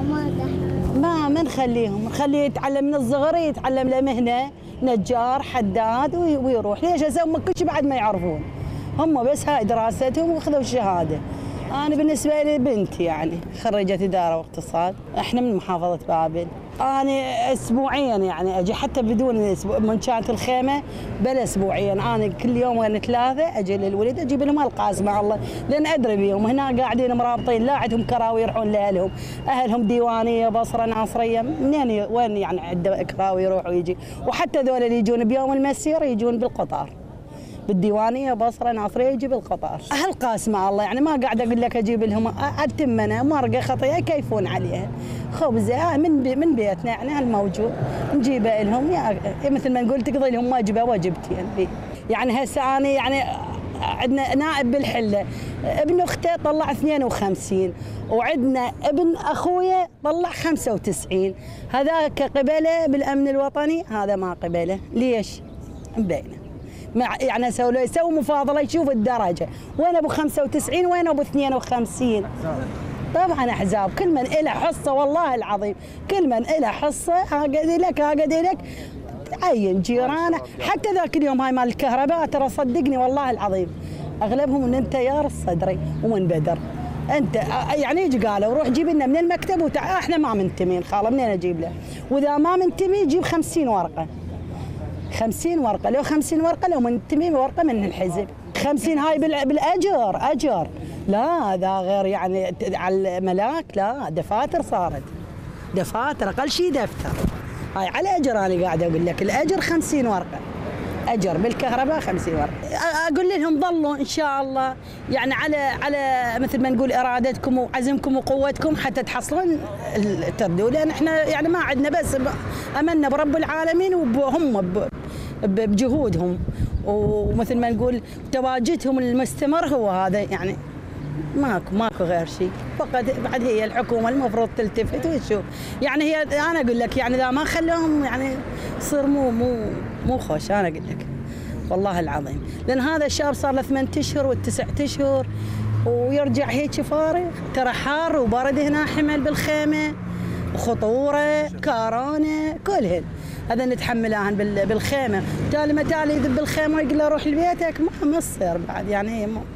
[SPEAKER 15] ما ما نخليهم، نخليه يتعلم من الصغر يتعلم له مهنه نجار حداد ويروح. ليش هسه هم كل شيء بعد ما يعرفون، هم بس هاي دراستهم واخذوا الشهاده. أنا بالنسبة لي بنتي يعني خريجة إدارة واقتصاد، إحنا من محافظة بابل. أنا أسبوعيا يعني أجي حتى بدون أسبوع من كانت الخيمة بل أسبوعيا، أنا كل يوم وين ثلاثة أجي للولد أجيب لهم القاس مع الله، لأن أدري بيهم هنا قاعدين مرابطين، لا عندهم كراوي يروحون لأهلهم، أهلهم ديوانية بصرة ناصرية، منين وين يعني عنده كراوي يروح ويجي، وحتى ذول اللي يجون بيوم المسير يجون بالقطار. بالديوانيه بصره ناصريه يجيب القطار. هالقاس مع الله يعني ما قاعد اقول لك اجيب لهم التمنه مرقه خطيه يكيفون عليها. خبزه من بي من بيتنا يعني هالموجود نجيبه لهم، يعني مثل ما نقول تقضي لهم واجبه واجبتين. يعني هسه انا يعني عندنا نائب بالحله ابن اخته طلع اثنين وخمسين، وعندنا ابن اخويا طلع خمسة وتسعين، هذاك قبله بالامن الوطني هذا ما قبله. ليش؟ مبينه يعني سووا يسوي مفاضله يشوف الدرجه، وين ابو خمسة وتسعين وين ابو اثنين وخمسين. طبعا احزاب كل من له حصه والله العظيم، كل من له حصه هاقدي لك هاقدي لك عين جيرانه. حتى ذاك اليوم هاي مال الكهرباء ترى صدقني والله العظيم اغلبهم من تيار الصدري ومن بدر. انت يعني يجي قالوا روح جيب لنا من المكتب وتع... احنا ما منتمين خاله منين اجيب له؟ واذا ما منتمي جيب خمسين ورقه. خمسين ورقة، لو خمسين ورقة لو منتمي ورقة من الحزب. خمسين هاي بالأجر أجر، لا ذا غير يعني على الملاك، لا دفاتر صارت دفاتر أقل شيء دفتر. هاي على أجر، أنا قاعدة أقول لك الأجر خمسين ورقة اجر بالكهرباء خمسين ورقه. اقول لهم ظلوا ان شاء الله يعني على على مثل ما نقول ارادتكم وعزمكم وقوتكم حتى تحصلون التردوا، لان احنا يعني ما عندنا بس امنا برب العالمين وهم بجهودهم ومثل ما نقول تواجدهم المستمر هو هذا، يعني ماكو ماكو غير شيء، فقط بعد هي الحكومه المفروض تلتفت وتشوف، يعني هي انا اقول لك يعني اذا ما خلوهم يعني يصير مو مو مو خوش، انا اقول لك والله العظيم، لان هذا الشاب صار له ثمان اشهر والتسع اشهر ويرجع هيك فارغ، ترى حار وبرد هنا، حمل بالخيمه وخطوره كورونا كلهن هذا نتحملهن بالخيمه، تالي ما تالي يذب بالخيمه ويقول له روح لبيتك، ما ما تصير بعد، يعني هي مو.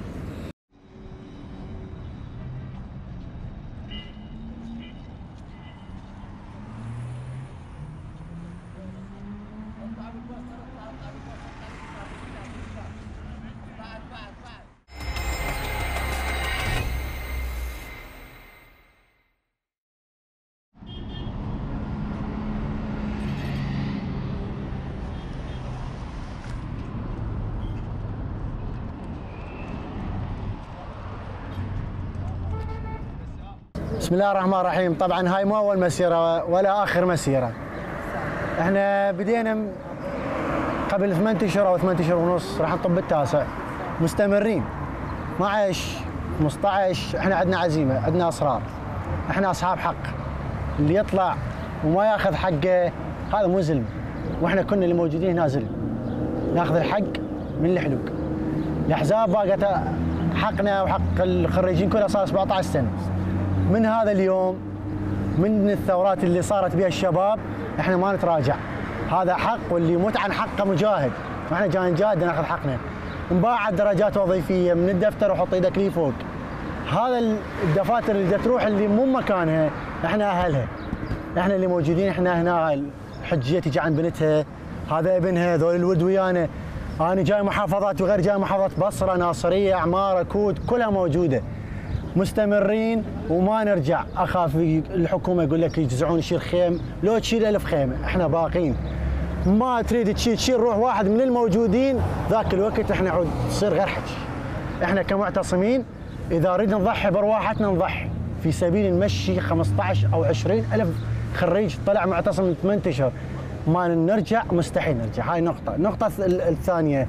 [SPEAKER 16] بسم الله الرحمن الرحيم. طبعا هاي مو اول مسيره ولا اخر مسيره، احنا بدينا قبل ثمان اشهر او ثمان اشهر ونص، راح نطب التاسع مستمرين اثنا عشر خمسة عشر. احنا عندنا عزيمه، عندنا اصرار، احنا اصحاب حق، اللي يطلع وما ياخذ حقه هذا مو زلم، واحنا كنا اللي موجودين هنا زلم، ناخذ الحق من الحلوق. الاحزاب باقت حقنا وحق الخريجين كلها صار سبعة عشر سنه. من هذا اليوم، من الثورات اللي صارت بها الشباب، احنا ما نتراجع، هذا حق، واللي يموت عن حقه مجاهد، واحنا جاي نجاهد ناخذ حقنا. نباعد درجات وظيفيه من الدفتر وحط ايدك لي فوق. هذا الدفاتر اللي تروح اللي مو مكانها، احنا اهلها، احنا اللي موجودين، احنا هنا. الحجيه تجي عن بنتها، هذا ابنها، ذول الولد ويانا. انا جاي محافظات وغير جاي محافظات، بصره، ناصريه، عماره، كود، كلها موجوده. مستمرين وما نرجع. اخاف الحكومه يقول لك يجزعون يشيل خيم، لو تشيل ألف خيمه احنا باقين. ما تريد تشيل تشيل روح واحد من الموجودين، ذاك الوقت احنا عود تصير غير حكي. احنا كمعتصمين اذا اريد نضحي بارواحنا نضحي في سبيل نمشي خمسة عشر او عشرين ألف خريج طلع معتصم من ثمان اشهر. ما نرجع، مستحيل نرجع. هاي نقطه. النقطه الثانيه،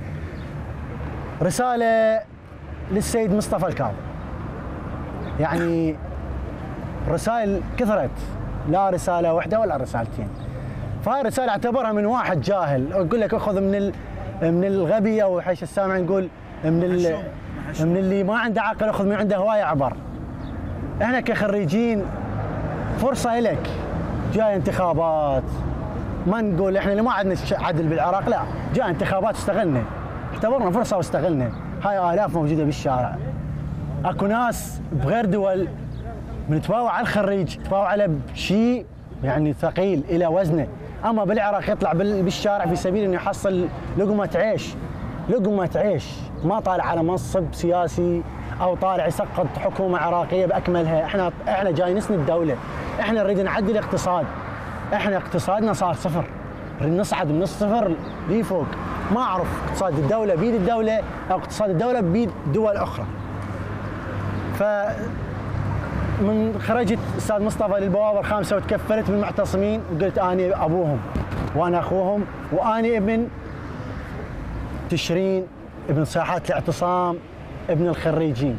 [SPEAKER 16] رساله للسيد مصطفى الكاظم. يعني رسائل كثرت، لا رساله واحده ولا رسالتين. فهاي رساله اعتبرها من واحد جاهل، اقول لك اخذ من ال... من الغبي، او حيش السامع نقول من ال... من اللي ما عنده عقل، اخذ من عنده هوايه عبر. احنا كخريجين فرصه لك، جاي انتخابات، ما نقول احنا اللي ما عندنا عدل بالعراق، لا، جاي انتخابات استغلنا، اعتبرنا فرصه واستغلنا. هاي الاف موجوده بالشارع. اكو ناس بغير دول بنتباوع على الخريج، تباوع على شيء يعني ثقيل الى وزنه، اما بالعراق يطلع بالشارع في سبيل انه يحصل لقمه عيش، لقمه عيش، ما طالع على منصب سياسي او طالع يسقط حكومه عراقيه باكملها. احنا احنا جاي نسند الدوله، احنا نريد نعدل الاقتصاد، احنا اقتصادنا صار صفر، نريد نصعد من الصفر لفوق. ما اعرف اقتصاد الدوله بيد الدوله او اقتصاد الدوله بيد دول اخرى. ف من خرجت استاذ مصطفى للبوابه الخامسه وتكفلت بالمعتصمين وقلت اني ابوهم وانا اخوهم واني ابن تشرين، ابن ساحات الاعتصام، ابن الخريجين.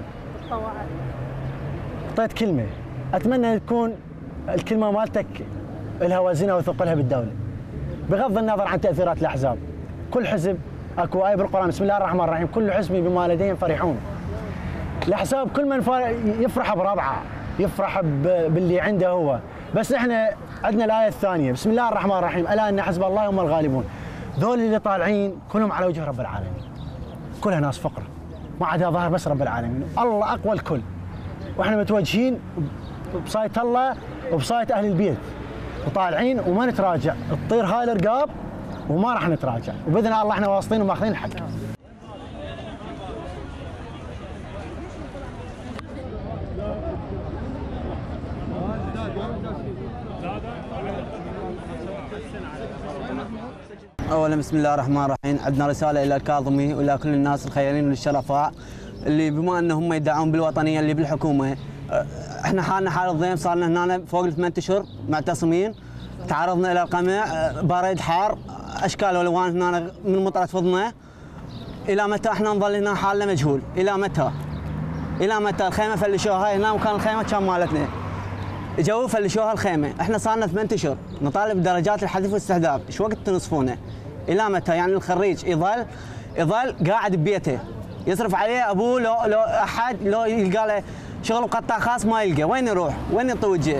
[SPEAKER 16] اعطيت كلمه، اتمنى تكون الكلمه مالتك لها وزنها وثقلها بالدوله. بغض النظر عن تاثيرات الاحزاب، كل حزب اكو ايه بالقران بسم الله الرحمن الرحيم، كل حزب بما لديهم فرحون. الاحزاب كل من يفرح بربعه، يفرح باللي عنده هو، بس احنا عندنا الايه الثانيه بسم الله الرحمن الرحيم، الا ان حزب الله هم الغالبون. ذول اللي طالعين كلهم على وجه رب العالمين، كلها ناس فقره، ما عدا ظاهر بس رب العالمين، الله اقوى الكل. واحنا متوجهين بصايت الله وبصايت اهل البيت، وطالعين وما نتراجع، تطير هاي الرقاب وما راح نتراجع، وباذن الله احنا واصلين وماخذين الحق.
[SPEAKER 5] اولا بسم الله الرحمن الرحيم، عندنا رساله الى الكاظمي والى كل الناس الخيرين والشرفاء اللي بما انهم يدعون بالوطنيه اللي بالحكومه. احنا حالنا حال الضيم، صار لنا هنا فوق الثمان اشهر معتصمين، تعرضنا الى القمع، برد حار، اشكال والوان هنا من مطره فضنا. الى متى احنا نظل هنا حالنا مجهول؟ الى متى؟ الى متى؟ الخيمه فلشوها هنا، وكان الخيمه كان مالتنا. جو فلشوها الخيمه، احنا صار لنا ثمان اشهر نطالب بدرجات الحذف والاستهداف، ايش وقت تنصفونه؟ الى متى؟ يعني الخريج يظل يظل قاعد ببيته يصرف عليه ابوه، لو لو احد لو يلقى له شغل قطاع خاص ما يلقى، وين يروح؟ وين يطي وجهه؟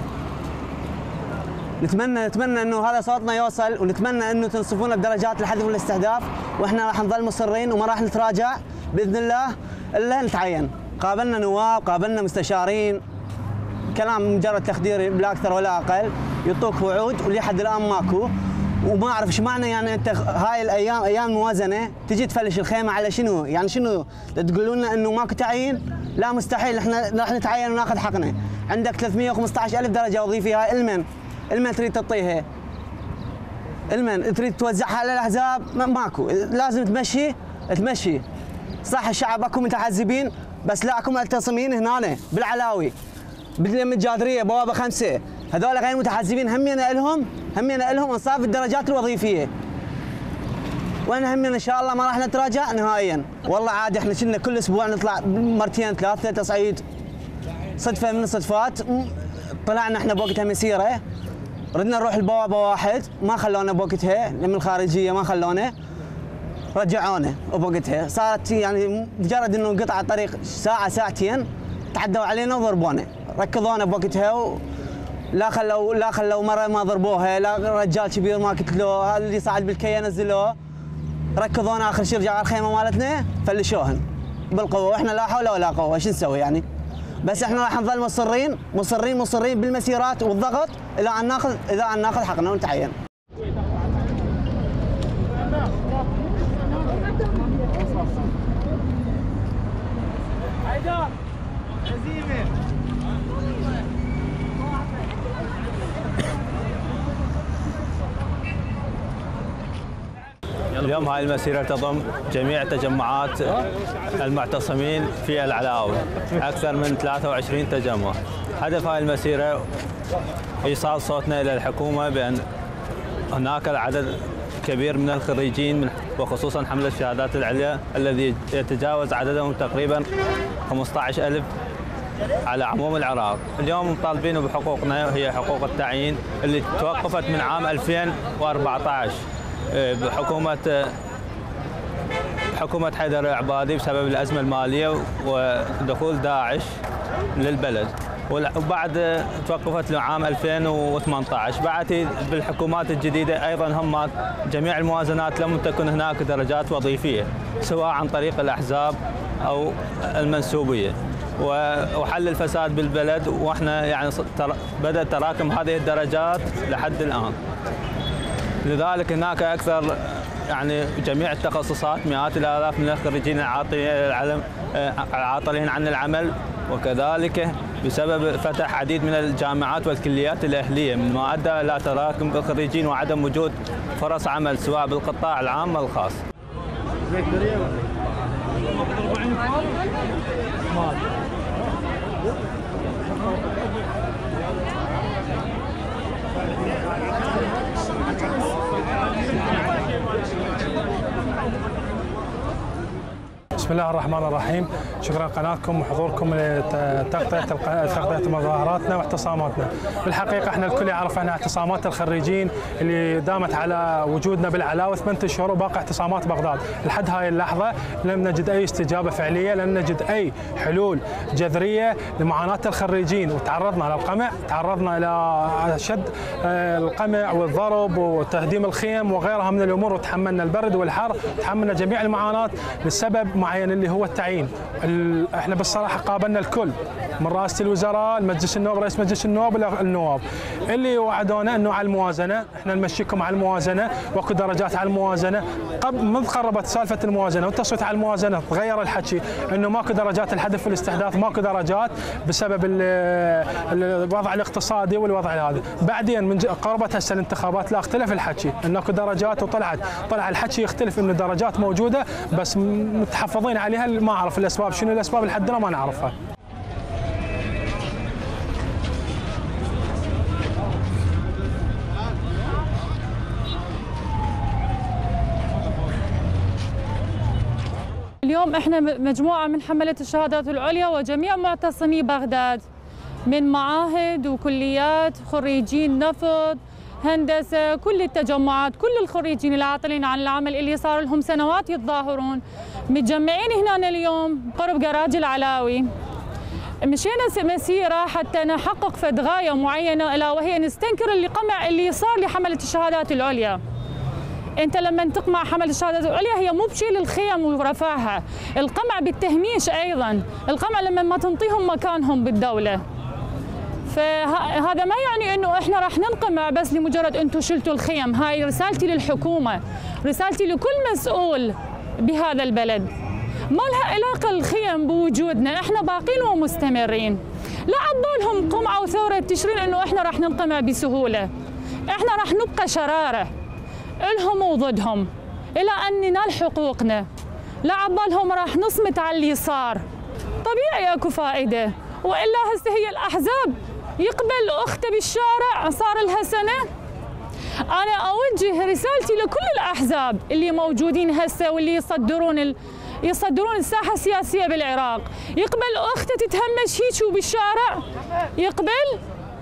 [SPEAKER 5] نتمنى نتمنى انه هذا صوتنا يوصل، ونتمنى انه تنصفونا بدرجات الحذف والاستهداف، واحنا راح نظل مصرين وما راح نتراجع باذن الله الا نتعين. قابلنا نواب، قابلنا مستشارين، كلام مجرد تخدير لا اكثر ولا اقل، يعطوك وعود ولحد الان ماكو. وما اعرف ايش معنى يعني انت هاي الايام ايام الموازنه تجي تفلش الخيمه على شنو؟ يعني شنو؟ تقولون لنا انه ماكو تعيين؟ لا مستحيل، احنا راح نتعين وناخذ حقنا. عندك ثلاثمئة وخمسة عشر ألف درجه وظيفيه، هاي المن المن تريد تعطيها؟ المن تريد توزعها على الاحزاب؟ ماكو، لازم تمشي تمشي. صح الشعب اكو متحزبين، بس لا اكو معتصمين هنا بالعلاوي باليم الجادريه بوابه خمسه، هذول غير متحزبين همينا لهم همينا لهم انصاف الدرجات الوظيفيه. وانا همينا ان شاء الله ما راح نتراجع نهائيا. والله عادي احنا كنا كل اسبوع نطلع مرتين ثلاثه تصعيد. صدفه من الصدفات طلعنا احنا بوقتها مسيره، ردنا نروح البوابه واحد ما خلونا بوقتها، من الخارجيه ما خلونا، رجعونا بوقتها. صارت يعني مجرد انه قطع الطريق ساعه ساعتين تعدوا علينا وضربونا، ركضونا بوقتها و... لا خلوا لا خلوا مره ما ضربوها، لا رجال كبير ما قتلوه، اللي صعد بالكيه نزلوه، ركضونا اخر شيء رجعوا الخيمه مالتنا فلشوهن بالقوه، واحنا لا حول ولا قوه، ايش نسوي يعني؟ بس احنا راح نظل مصرين مصرين مصرين بالمسيرات والضغط الى ان ناخذ الى ان ناخذ حقنا ونتعين.
[SPEAKER 1] حيدر عزيمه.
[SPEAKER 17] اليوم هاي المسيرة تضم جميع تجمعات المعتصمين في العلاوي، أكثر من ثلاثة وعشرين تجمع. هدف هاي المسيرة إيصال صوتنا إلى الحكومة بأن هناك عدد كبير من الخريجين وخصوصا حمل الشهادات العليا الذي يتجاوز عددهم تقريبا خمسة عشر ألف على عموم العراق. اليوم مطالبين بحقوقنا، هي حقوق التعيين اللي توقفت من عام ألفين وأربعة عشر بحكومة حكومة حيدر العبادي بسبب الأزمة المالية ودخول داعش للبلد، وبعد توقفت لعام ألفين وثمانية عشر. بعد بالحكومات الجديدة أيضا هم جميع الموازنات لم تكن هناك درجات وظيفية سواء عن طريق الأحزاب أو المنسوبية، وحل الفساد بالبلد، واحنا يعني بدأ تراكم هذه الدرجات لحد الآن. لذلك هناك أكثر يعني جميع التخصصات مئات الآلاف من الخريجين العاطلين عن العمل، وكذلك بسبب فتح عديد من الجامعات والكليات الأهلية مما أدى إلى تراكم الخريجين وعدم وجود فرص عمل سواء بالقطاع العام والخاص.
[SPEAKER 6] بسم الله الرحمن الرحيم، شكرا قناتكم وحضوركم لتغطية تغطية مظاهراتنا واعتصاماتنا. بالحقيقة احنا الكل يعرف ان اعتصامات الخريجين اللي دامت على وجودنا بالعلاوي ثمانية اشهر وباقي اعتصامات بغداد، لحد هاي اللحظة لم نجد اي استجابة فعلية، لم نجد اي حلول جذرية لمعاناة الخريجين، وتعرضنا للقمع، تعرضنا الى شد القمع والضرب وتهديم الخيم وغيرها من الامور، وتحملنا البرد والحر، تحملنا جميع المعاناة بسبب معين اللي هو التعيين. احنا بالصراحه قابلنا الكل من رئاسه الوزراء، المجلس النواب، رئيس مجلس النواب، النواب اللي وعدونا انه على الموازنه، احنا نمشيكم على الموازنه واكو درجات على الموازنه. قبل منذ قربت سالفه الموازنه والتصويت على الموازنه تغير الحكي انه ماكو درجات الحذف والاستحداث، ماكو درجات بسبب الوضع الاقتصادي والوضع هذا. بعدين من قربت هسه الانتخابات لا اختلف الحكي انه اكو درجات وطلعت طلع الحكي يختلف انه درجات موجوده بس متحفظين عليها، ما اعرف الاسباب شنو الاسباب لحد الان ما نعرفها.
[SPEAKER 18] اليوم احنا مجموعه من حمله الشهادات العليا وجميع معتصمي بغداد من معاهد وكليات، خريجين نفط، هندسه، كل التجمعات، كل الخريجين العاطلين عن العمل اللي صار لهم سنوات يتظاهرون، متجمعين هنا اليوم قرب جراج العلاوي. مشينا مسيره حتى نحقق فد غايه معينه الا وهي نستنكر القمع اللي صار لحمله الشهادات العليا. انت لما تقمع حمله الشهادات العليا هي مو بشيل الخيم ورفاها، القمع بالتهميش ايضا، القمع لما ما تنطيهم مكانهم بالدوله. فهذا ما يعني انه احنا راح ننقمع بس لمجرد انتم شلتوا الخيم، هاي رسالتي للحكومه، رسالتي لكل مسؤول بهذا البلد. ما لها علاقه الخيم بوجودنا، احنا باقين ومستمرين. لا عبالهم قمعه وثوره تشرين انه احنا راح ننقمع بسهوله. احنا راح نبقى شراره الهم وضدهم الى ان ننال حقوقنا. لا عبالهم راح نصمت على اللي صار. طبيعي اكو فائده، والا هسه هي الاحزاب يقبل اخته بالشارع صار لها سنه. انا اوجه رسالتي لكل الاحزاب اللي موجودين هسه واللي يصدرون ال... يصدرون الساحه السياسيه بالعراق، يقبل اخته تتهمش هيك بالشارع؟ يقبل؟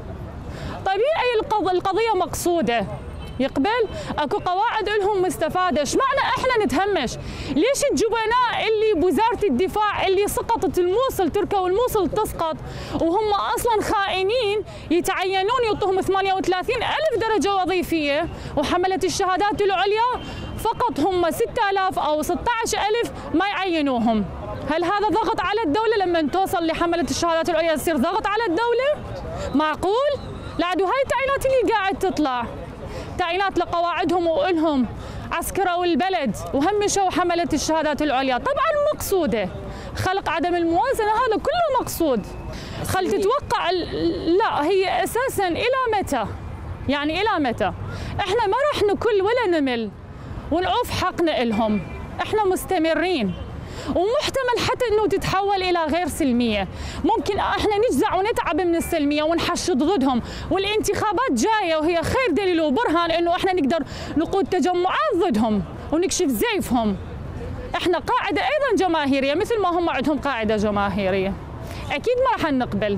[SPEAKER 18] طبيعي القضيه مقصوده. يقبل؟ اكو قواعد لهم مستفاده، ايش معنى احنا نتهمش؟ ليش الجبناء اللي بوزاره الدفاع اللي سقطت الموصل تركا والموصل تسقط وهم اصلا خائنين يتعينون يعطوهم ثمانية وثلاثين ألف درجه وظيفيه، وحمله الشهادات العليا فقط هم ستة آلاف او ستة عشر ألف ما يعينوهم؟ هل هذا ضغط على الدوله لما توصل لحمله الشهادات العليا يصير ضغط على الدوله؟ معقول؟ لعدوا هاي التعيينات اللي قاعد تطلع تعيينات لقواعدهم وإلهم عسكروا البلد وهمشوا حملة الشهادات العليا، طبعا مقصودة. خلق عدم الموازنة هذا كله مقصود. خل تتوقع لا هي أساسا إلى متى؟ يعني إلى متى؟ احنا ما راح نكل ولا نمل ونعوف حقنا إلهم، احنا مستمرين. ومحتمل حتى انه تتحول الى غير سلميه، ممكن احنا نجزع ونتعب من السلميه ونحشد ضدهم، والانتخابات جايه وهي خير دليل وبرهان انه احنا نقدر نقود تجمعات ضدهم ونكشف زيفهم. احنا قاعده ايضا جماهيريه مثل ما هم عندهم قاعده جماهيريه، اكيد ما راح نقبل.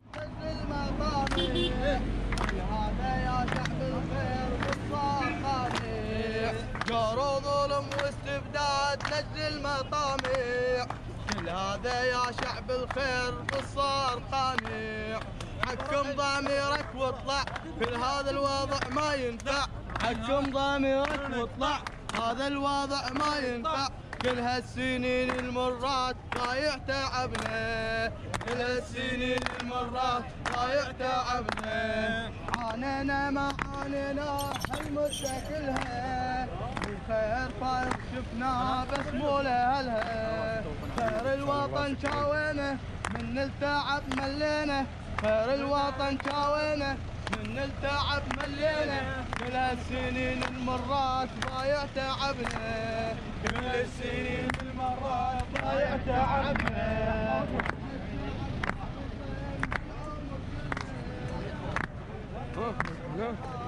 [SPEAKER 1] جاروا ظلم واستبداد نجل المطامع، كل هذا يا شعب الخير بالصار قانع. حكم ضميرك واطلع، كل هذا الوضع ما ينفع. حكم ضميرك واطلع، هذا الوضع ما ينفع. كل هالسنين المرات ضايع تعبنا، كل هالسنين المرات ضايع تعبنا. عانينا ما عانينا هالمدة كلها، الخير فايض شفناه بس مو لأهلها. خير الوطن شاوينا من التعب ملينا، خير الوطن شاوينا من التعب ملينا. كل هالسنين المرات ضايع تعبنا، كل السنين المرات ضايع تعبنا.